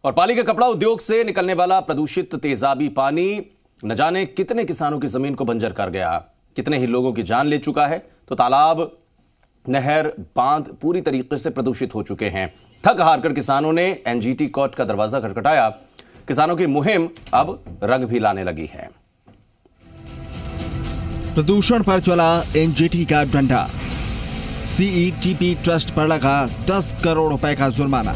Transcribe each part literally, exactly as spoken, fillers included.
और पाली के कपड़ा उद्योग से निकलने वाला प्रदूषित तेजाबी पानी न जाने कितने किसानों की जमीन को बंजर कर गया, कितने ही लोगों की जान ले चुका है। तो तालाब, नहर, बांध पूरी तरीके से प्रदूषित हो चुके हैं। थक हारकर किसानों ने एनजीटी कोर्ट का दरवाजा खटखटाया। किसानों की मुहिम अब रंग भी लाने लगी है। प्रदूषण पर चला एनजीटी का डंडा, सीईटीपी ट्रस्ट पर लगा दस करोड़ रुपए का जुर्माना।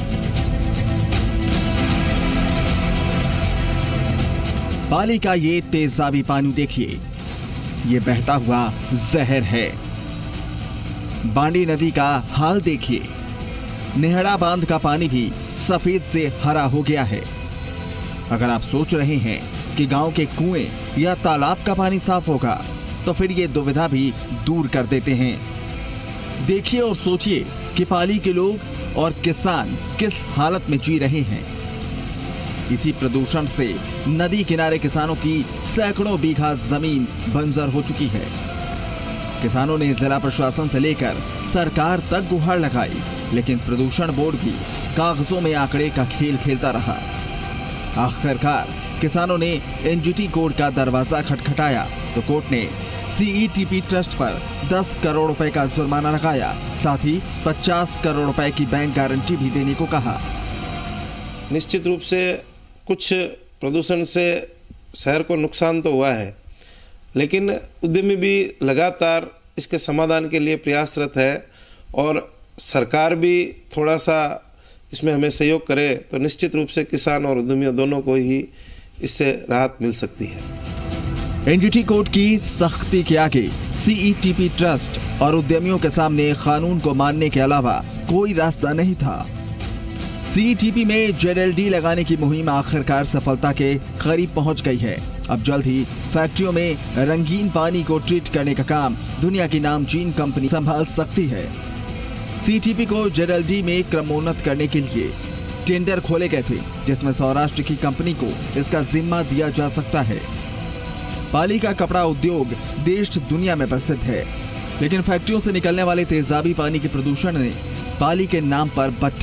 पाली का ये तेजाबी पानी देखिए, ये बहता हुआ जहर है। बांडी नदी का हाल देखिए, नेहड़ा बांध का पानी भी सफेद से हरा हो गया है। अगर आप सोच रहे हैं कि गांव के कुएं या तालाब का पानी साफ होगा, तो फिर ये दुविधा भी दूर कर देते हैं। देखिए और सोचिए कि पाली के लोग और किसान किस हालत में जी रहे हैं। इसी प्रदूषण से नदी किनारे किसानों की सैकड़ों बीघा जमीन बंजर हो चुकी है। किसानों ने जिला प्रशासन से लेकर सरकार तक गुहार लगाई, लेकिन प्रदूषण बोर्ड भी कागजों में आंकड़े का खेल खेलता रहा। आखिरकार किसानों ने एनजीटी कोर्ट का दरवाजा खटखटाया तो कोर्ट ने सीईटीपी ट्रस्ट पर दस करोड़ रुपए का जुर्माना लगाया, साथ ही पचास करोड़ रुपए की बैंक गारंटी भी देने को कहा। निश्चित रूप से कुछ प्रदूषण से शहर को नुकसान तो हुआ है, लेकिन उद्यमी भी लगातार इसके समाधान के लिए प्रयासरत है और सरकार भी थोड़ा सा इसमें हमें सहयोग करे तो निश्चित रूप से किसान और उद्यमियों दोनों को ही इससे राहत मिल सकती है। एनजीटी कोर्ट की सख्ती के आगे सीईटीपी ट्रस्ट और उद्यमियों के सामने कानून को मानने के अलावा कोई रास्ता नहीं था। सीईटीपी में जेडएलडी लगाने की मुहिम आखिरकार सफलता के करीब पहुंच गई है। अब जल्द ही फैक्ट्रियों में रंगीन पानी को ट्रीट करने का काम दुनिया की नामचीन कंपनी संभाल सकती है। सीईटीपी को जेडएलडी में क्रमोन्नत करने के लिए टेंडर खोले गए थे, जिसमें सौराष्ट्र की कंपनी को इसका जिम्मा दिया जा सकता है। पाली का कपड़ा उद्योग देश दुनिया में प्रसिद्ध है, लेकिन फैक्ट्रियों से निकलने वाले तेजाबी पानी के प्रदूषण ने पाली के नाम पर